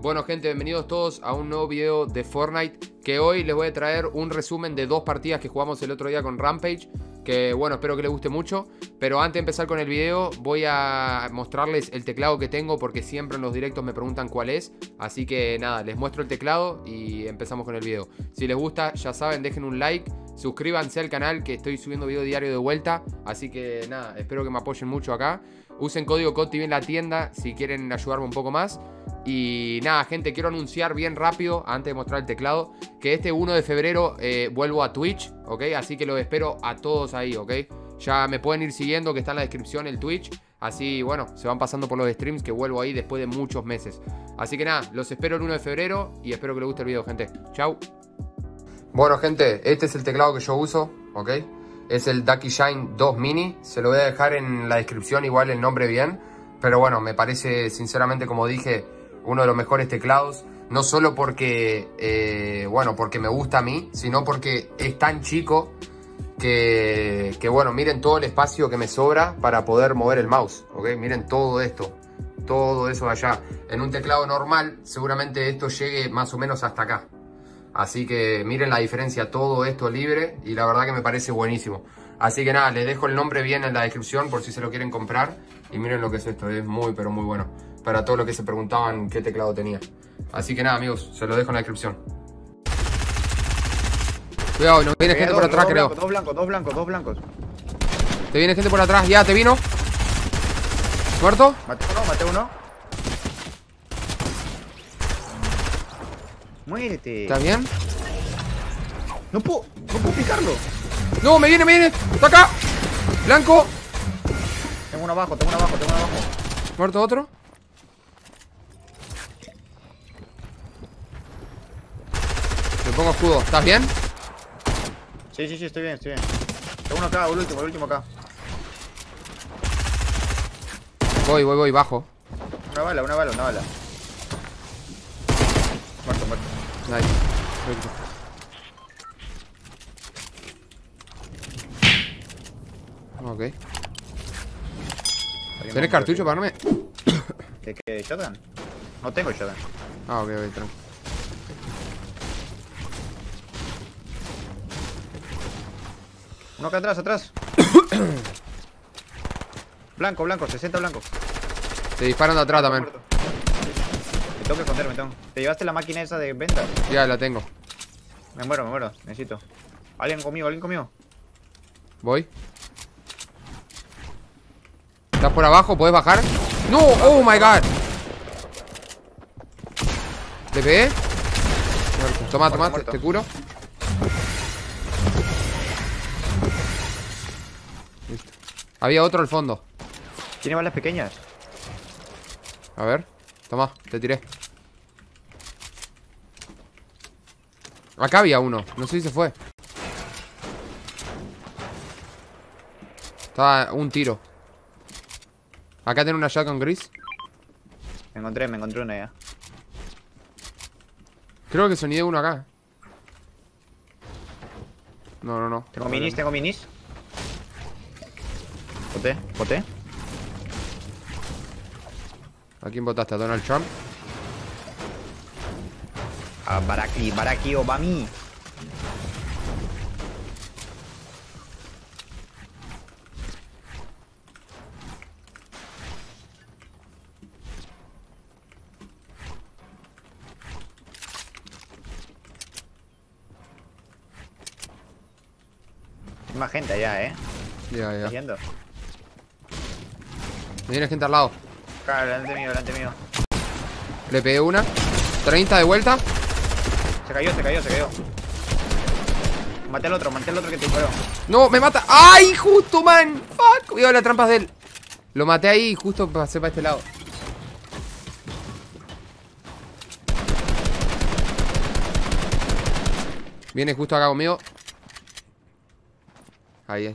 Bueno gente, bienvenidos todos a un nuevo video de Fortnite. Que hoy les voy a traer un resumen de 2 partidas que jugamos el otro día con Rampage. Que bueno, espero que les guste mucho. Pero antes de empezar con el video voy a mostrarles el teclado que tengo, porque siempre en los directos me preguntan cuál es. Así que nada, les muestro el teclado y empezamos con el video. Si les gusta, ya saben, dejen un like, suscríbanse al canal, que estoy subiendo video diario de vuelta. Así que nada, espero que me apoyen mucho acá. Usen código COTTV en la tienda si quieren ayudarme un poco más. Y nada, gente, quiero anunciar bien rápido, antes de mostrar el teclado, que este 1 de febrero vuelvo a Twitch, ¿ok? Así que los espero a todos ahí, ¿ok? Ya me pueden ir siguiendo, que está en la descripción el Twitch. Así, bueno, se van pasando por los streams, que vuelvo ahí después de muchos meses. Así que nada, los espero el 1 de febrero y espero que les guste el video, gente. Chau. Bueno, gente, este es el teclado que yo uso, ¿ok? Es el Ducky Shine 2 Mini. Se lo voy a dejar en la descripción igual el nombre bien. Pero bueno, me parece, sinceramente, como dije, uno de los mejores teclados. No solo porque, bueno, porque me gusta a mí, sino porque es tan chico que, bueno, miren todo el espacio que me sobra para poder mover el mouse, ¿ok? Miren todo esto, todo eso de allá. En un teclado normal, seguramente esto llegue más o menos hasta acá. Así que miren la diferencia, todo esto libre, y la verdad que me parece buenísimo. Así que nada, les dejo el nombre bien en la descripción por si se lo quieren comprar. Y miren lo que es esto, es muy pero muy bueno. Para todo lo que se preguntaban qué teclado tenía. Así que nada, amigos, se lo dejo en la descripción. Cuidado, nos viene gente por atrás, creo. Dos blancos. Te viene gente por atrás, ya, te vino. ¿Muerto? Maté uno. Muérete. ¿Estás bien? No puedo picarlo. No, me viene. Está acá. Blanco. Tengo uno abajo. ¿Muerto otro? Me pongo escudo. ¿Estás bien? Sí, estoy bien. Tengo uno acá, el último acá. Voy, bajo. Una bala. Muerto. Nice. Ok. ¿Tienes cartucho para darme? ¿Qué? ¿Shotgun? No tengo shotgun. Ah, ok, tranquilo. Uno acá atrás. Blanco, 60 blancos. Te disparan de atrás también. Me tengo que esconderme. ¿Te llevaste la máquina esa de venta? Ya la tengo. Me muero. Necesito. Alguien conmigo. Voy. ¿Estás por abajo? ¿Puedes bajar? ¡No! ¡Oh my god! ¿Te pegué? Toma, Muerto. te curo. Listo. Había otro al fondo. ¿Tiene balas pequeñas? A ver. Toma, te tiré. Acá había uno. No sé si se fue. Estaba un tiro. Acá tiene una shotgun gris. Me encontré una ya. Creo que sonidé uno acá. No. Tengo minis. Boté. ¿A quién votaste? ¿A Donald Trump? A Baraki Obami. Hay más gente allá, Ya. ¿Estás yendo? Me viene gente al lado. Claro, delante mío. Le pegué una. 30 de vuelta. Se cayó. Maté al otro que te disparó. No, me mata. ¡Ay, justo, man! ¡Fuck! Cuidado, las trampas de él. Lo maté ahí y justo pasé para este lado. Viene justo acá conmigo. Ahí.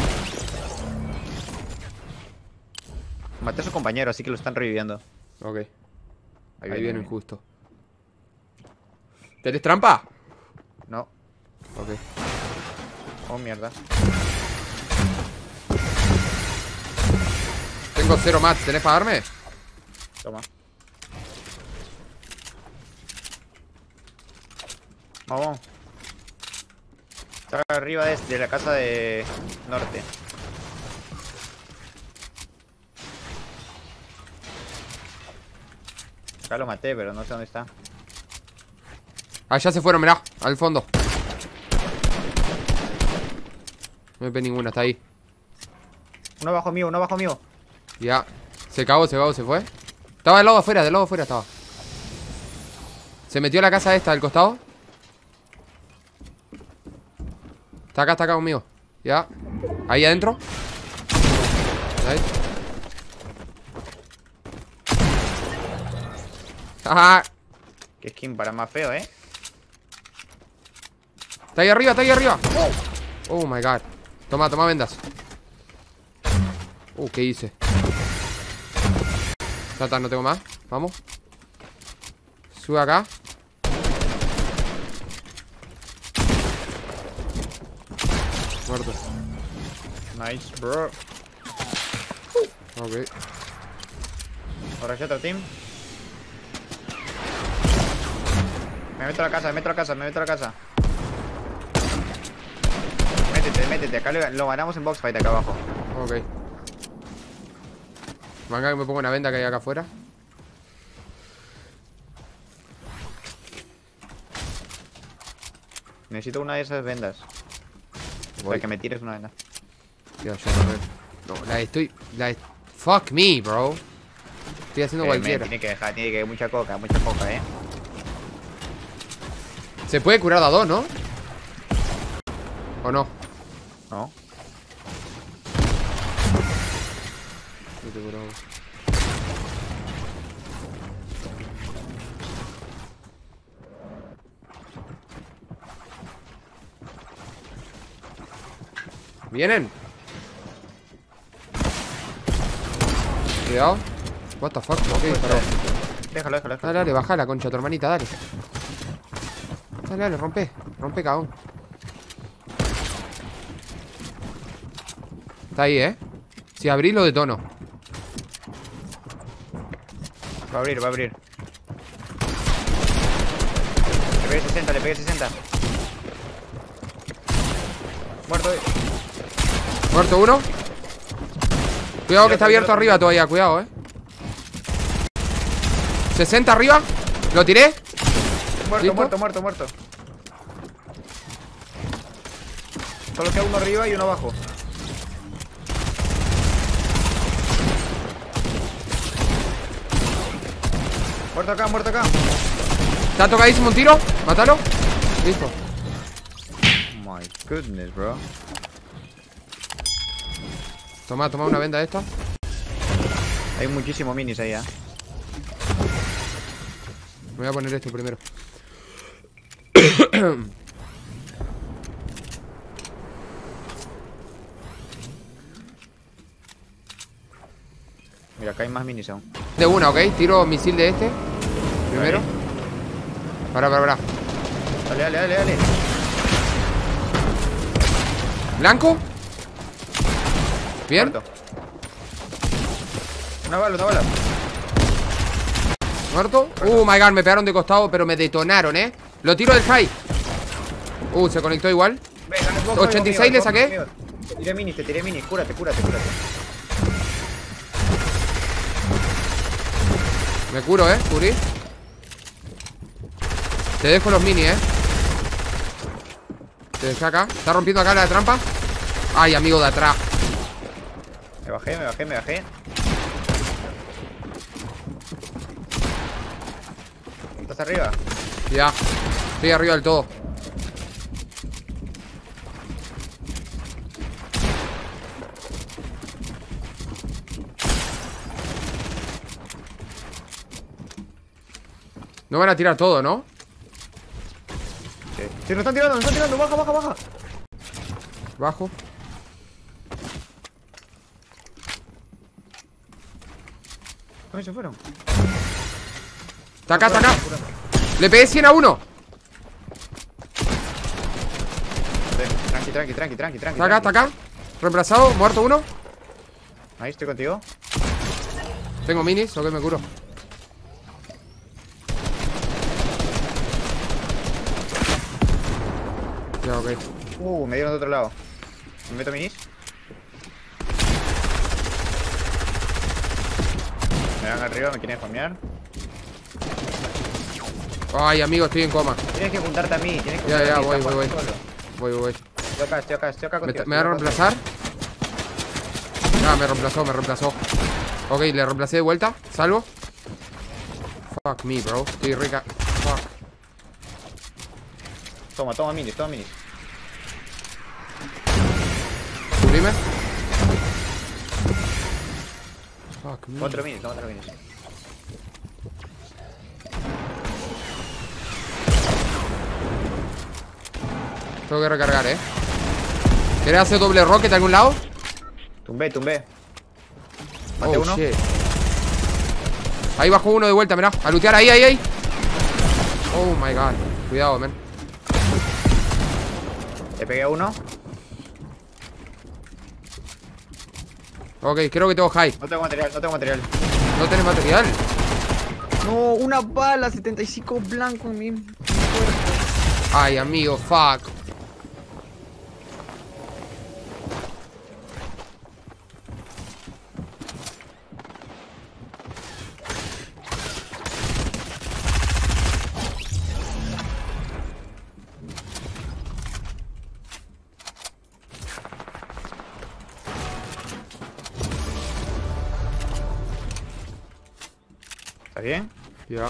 Maté a su compañero, así que lo están reviviendo. Ok. Ahí vienen justo. ¿Tenés trampa? No. Ok. Oh, mierda. Tengo 0 mats, ¿tenés para darme? Toma. Vamos. Está arriba de la casa de norte. Acá lo maté, pero no sé dónde está. Allá se fueron, mirá, al fondo. No me ve ninguna, está ahí. Uno abajo mío, uno abajo mío. Ya. Se cagó, se fue. Estaba del lado afuera estaba. Se metió a la casa esta del costado. Está acá conmigo. Ya. Ahí adentro. Ahí. Ajá. Qué skin para más feo, ¿eh? Está ahí arriba, Oh my god. Toma vendas. ¿Qué hice? Tata, no tengo más. Vamos. Sube acá. Muerto. Nice, bro. Ok. Ahora ya otro team. Me meto a la casa, me meto a la casa. Métete. Acá lo ganamos en box fight acá abajo. Ok. Venga, que me pongo una venda que hay acá afuera. Necesito una de esas vendas. Para que me tires una venda. Tío, yo no, fuck me, bro. Estoy haciendo cualquiera. Tiene que dejar mucha coca, Se puede curar a dos, ¿no? ¿O no? No. No te curo. ¿Vienen? Cuidado. What the fuck, ¿por qué disparó? Déjalo. Dale, baja la concha a tu hermanita, dale. Dale, rompe, cabrón. Está ahí, Si abrís lo detono. Va a abrir. Le pegué 60. Muerto uno. Cuidado que está abierto arriba todavía, cuidado, 60 arriba. Lo tiré. Muerto. Solo queda uno arriba y uno abajo. Muerto acá. Está tocadísimo un tiro. Mátalo. Listo. Oh my goodness, bro. Toma una venda de esta. Hay muchísimos minis ahí, Me voy a poner esto primero. Mira, acá hay más minis aún. De una, ok. Tiro misil de este. Primero. Para. Dale. ¿Blanco? Bien. Muerto. Una bala. Muerto. My god, me pegaron de costado, pero me detonaron, Lo tiro del high. Se conectó igual. 86 le saqué. Te tiré minis, cúrate. Me curo, cubrí. Te dejo los mini, Te dejé acá. Está rompiendo acá la trampa. Ay, amigo de atrás. Me bajé. ¿Estás arriba? Ya. Estoy arriba del todo. No van a tirar todo, ¿no? Sí, nos están tirando. Baja. Bajo. ¿Dónde se fueron? Está acá. Le pegué 100 a uno. Tranqui. Está acá. Reemplazado, muerto uno. Ahí estoy contigo. Tengo minis, ok, me curo. Ya, ok. Me dieron de otro lado. ¿Me meto minis? Me dan arriba, me quieren spamear. Ay, amigo, estoy en coma. Tienes que juntarte a mí, tienes que Ya, juntarte a mí, voy. estás jugando solo. Voy. Estoy acá contigo. ¿Me van a reemplazar? Ah, me reemplazó. Ok, le reemplacé de vuelta. Salvo. Fuck me, bro. Estoy rica. Fuck. Toma minis. Sublime. Fuck me. Otro minis. Tengo que recargar, ¿Querés hacer doble rocket de algún lado? Tumbé. Mate uno. Shit. Ahí bajó uno de vuelta, mirá. A lootear, ahí. Oh my god. Cuidado, man. Le pegué a uno. Ok, creo que tengo high. No tengo material. ¿No tenés material? No, una bala, 75 blanco en mi cuerpo. Ay, amigo, fuck. ¿Está bien? Ya.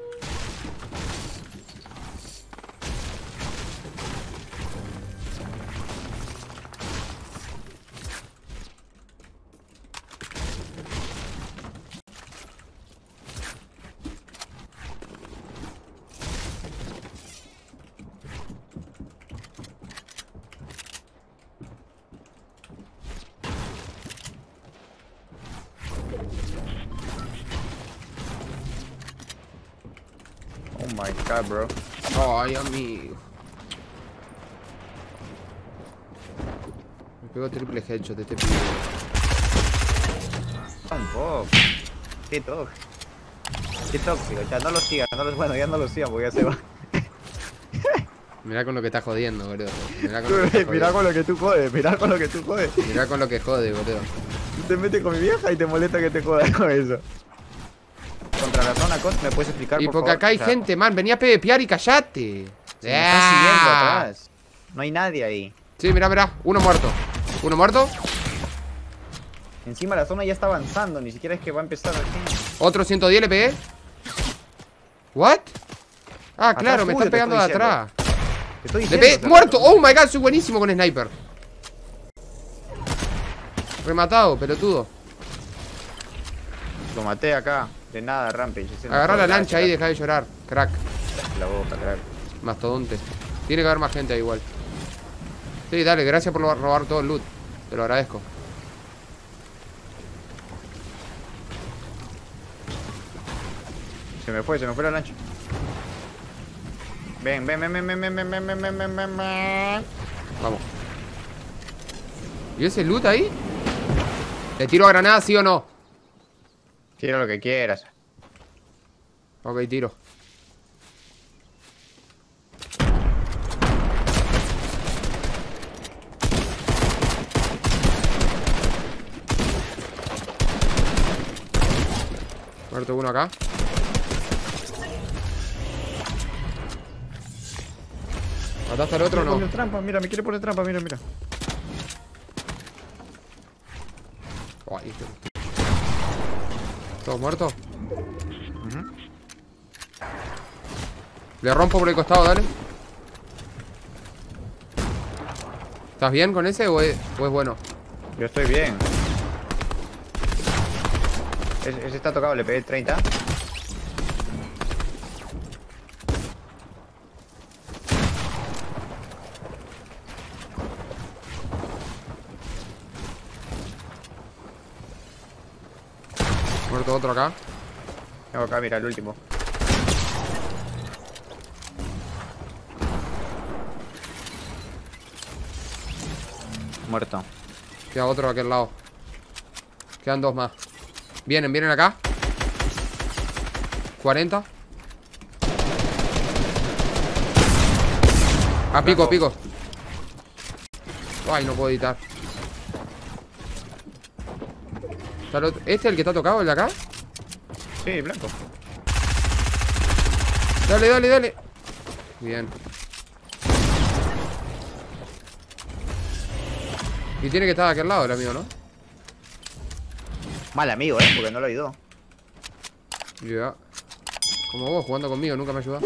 Oh my god, bro. Ay, amigo. Me pegó triple headshot de este pibe. Un poco. Qué tóxico, ya no lo sigan, bueno, ya no lo sigan porque ya se va. Mirá con lo que está jodiendo, boludo. Mirá Mirá con lo que tú jodes. Mirá con lo que jode, boludo. Te metes con mi vieja y te molesta que te jodas con eso. Contra la zona cost, ¿me puedes explicar, Y por porque favor? acá hay gente, man. Venía a PvPear y callate. Se me está siguiendo atrás. No hay nadie ahí. Sí, mirá. Uno muerto. Encima la zona ya está avanzando, ni siquiera es que va a empezar aquí. Otro 110 le pegué. ¿What? Ah, Atrás claro, me tuyo, están te pegando de estoy atrás. Te estoy Le diciendo, pegué. Fernando. ¡Muerto! ¡Oh my god! Soy buenísimo con sniper. Rematado, pelotudo. Lo maté acá. De nada, Rampage. Agarrá la lancha ahí y deja de llorar. Crack. La boca, crack. Mastodonte. Tiene que haber más gente ahí igual. Sí, dale, gracias por robar todo el loot. Te lo agradezco. Se me fue la lancha. Ven. Vamos. ¿Y ese loot ahí? ¿Le tiro a granada, sí o no? Tira lo que quieras. Ok, tiro. Muerto uno acá. ¿Mataste al otro o no? Mira, me quiere poner trampa, mira. Ay, ¿todos muertos? Le rompo por el costado, dale. ¿Estás bien con ese o es bueno? Yo estoy bien. Ese está tocado, le pegué 30. Muerto otro acá. Tengo acá, mira, el último. Muerto. Queda otro a aquel lado. Quedan dos más. Vienen acá. 40. Ah, pico. Ay, no puedo editar. ¿Este es el que está tocado, el de acá? Sí, blanco. Dale, dale, dale. Bien. Y tiene que estar de aquel lado el amigo, ¿no? Mal amigo, porque no lo ayudó. Ya. Como vos, jugando conmigo, nunca me ayudás.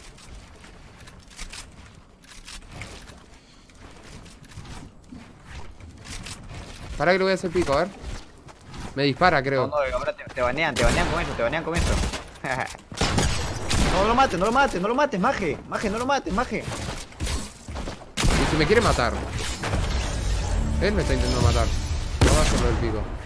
Para que le voy a hacer pico, a ver. Me dispara, creo. No, ahora te banean con eso. No lo mates, no lo mates, no lo mates, maje. Maje, no lo mates, maje. Y si me quiere matar. Él me está intentando matar. No va a hacerlo del pico.